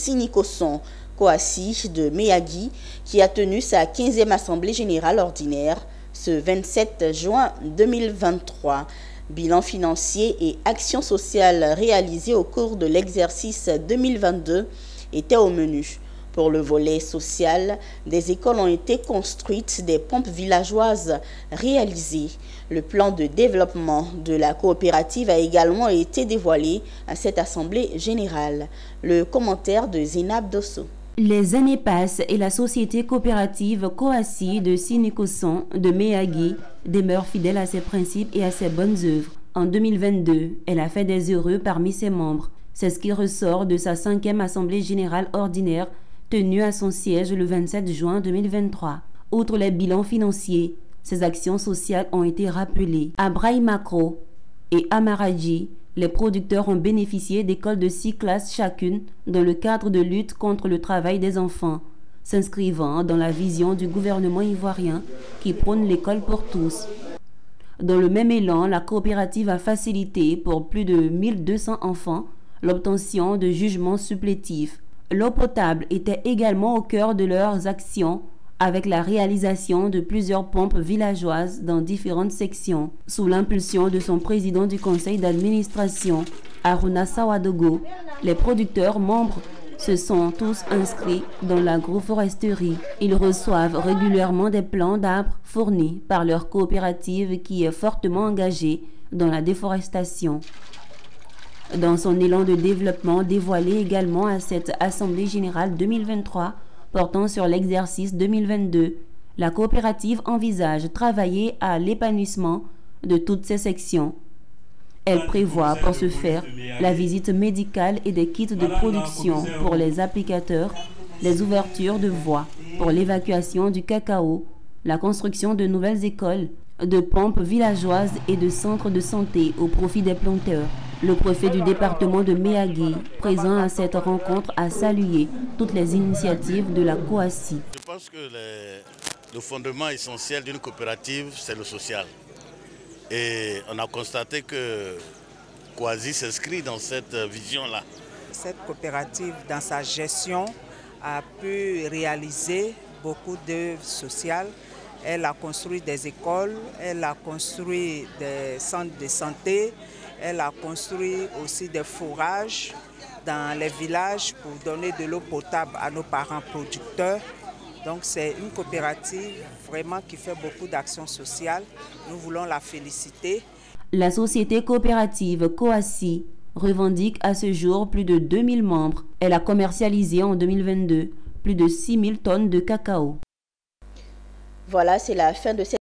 Sinikoson Coassi de Meyagui qui a tenu sa 15e Assemblée générale ordinaire ce 27 juin 2023. Bilan financier et actions sociales réalisées au cours de l'exercice 2022 étaient au menu. Pour le volet social, des écoles ont été construites, des pompes villageoises réalisées. Le plan de développement de la coopérative a également été dévoilé à cette assemblée générale. Le commentaire de Zinab Dosso. Les années passent et la société coopérative Coassi de Sinikoson de Meyagui demeure fidèle à ses principes et à ses bonnes œuvres. En 2022, elle a fait des heureux parmi ses membres. C'est ce qui ressort de sa 5e Assemblée générale ordinaire tenue à son siège le 27 juin 2023. Outre les bilans financiers, ces actions sociales ont été rappelées. À Braïmakro et à Maradji, les producteurs ont bénéficié d'écoles de 6 classes chacune dans le cadre de lutte contre le travail des enfants, s'inscrivant dans la vision du gouvernement ivoirien qui prône l'école pour tous. Dans le même élan, la coopérative a facilité pour plus de 1200 enfants l'obtention de jugements supplétifs. L'eau potable était également au cœur de leurs actions avec la réalisation de plusieurs pompes villageoises dans différentes sections. Sous l'impulsion de son président du conseil d'administration, Aruna Sawadogo, les producteurs membres se sont tous inscrits dans l'agroforesterie. Ils reçoivent régulièrement des plants d'arbres fournis par leur coopérative qui est fortement engagée dans la déforestation. Dans son élan de développement dévoilé également à cette Assemblée générale 2023 portant sur l'exercice 2022, la coopérative envisage travailler à l'épanouissement de toutes ses sections. Elle prévoit pour ce faire la visite médicale et des kits de production pour les applicateurs, les ouvertures de voies pour l'évacuation du cacao, la construction de nouvelles écoles, de pompes villageoises et de centres de santé au profit des planteurs. Le préfet du département de Meyagui, présent à cette rencontre, a salué toutes les initiatives de la Coassi. Je pense que le fondement essentiel d'une coopérative, c'est le social. Et on a constaté que Coassi s'inscrit dans cette vision-là. Cette coopérative, dans sa gestion, a pu réaliser beaucoup d'œuvres sociales. Elle a construit des écoles, elle a construit des centres de santé, elle a construit aussi des forages dans les villages pour donner de l'eau potable à nos parents producteurs. Donc c'est une coopérative vraiment qui fait beaucoup d'actions sociales. Nous voulons la féliciter. La société coopérative Coassi revendique à ce jour plus de 2000 membres. Elle a commercialisé en 2022 plus de 6000 tonnes de cacao. Voilà, c'est la fin de cette